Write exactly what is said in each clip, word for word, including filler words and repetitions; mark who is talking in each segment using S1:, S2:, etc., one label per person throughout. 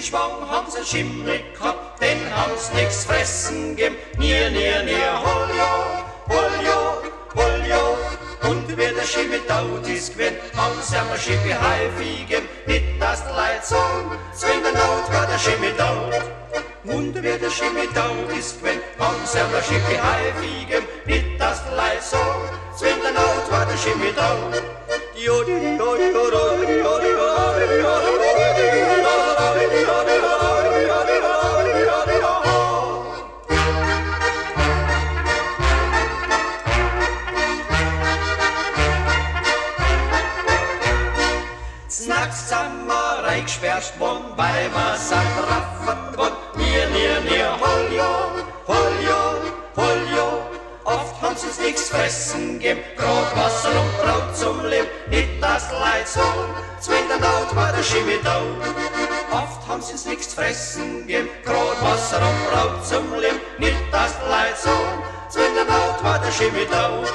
S1: Schwang haben sie schimmrig gehabt, denn haben's nix fressen gegeben. Nier, nier, nier, holjo, holjo, holjo. Und wie der Schimmel taut ist gewesen, haben sie am Schippi Haifi gegeben. Nicht das Leid so, zwing der Not war der Schimmel taut. Und wie der Schimmel taut ist gewesen, haben sie am Schippi Haifi gegeben. Nicht das Leid so, zwing der Not war der Schimmel taut. Snacks samma reiksperrt worden, bei was an raffert worden. Nier, nier, nier, holjo, holjo, holjo. Oft haben sie's nix fressen gegeben, grad Wasser und Brot zum Leben. Nicht das Leid so, zwing der Not war der Schimmel taut. Oft haben sie's nix fressen gegeben, grad Wasser und Brot zum Leben. Nicht das Leid so, zwing der Not war der Schimmel taut.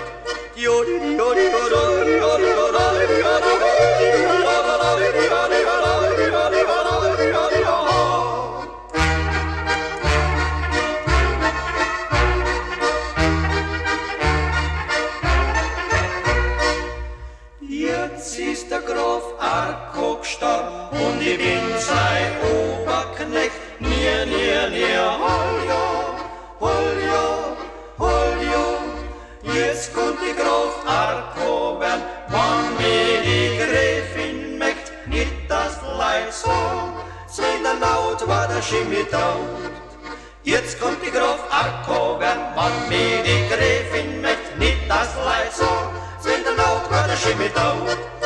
S1: Jetzt ist der Graf Arco gestorben und ich bin sein Oberknecht. Nier, nier, nier, holjo, holjo, holjo. Jetzt kommt die Graf Arco werden, wann mir die Gräfin möcht. Nicht das Leid so, zwing der Laut war der Schimmel taut. Jetzt kommt die Graf Arco werden, wann mir die Gräfin möcht. Nicht das Leid so, zwing der Laut war der Schimmel taut.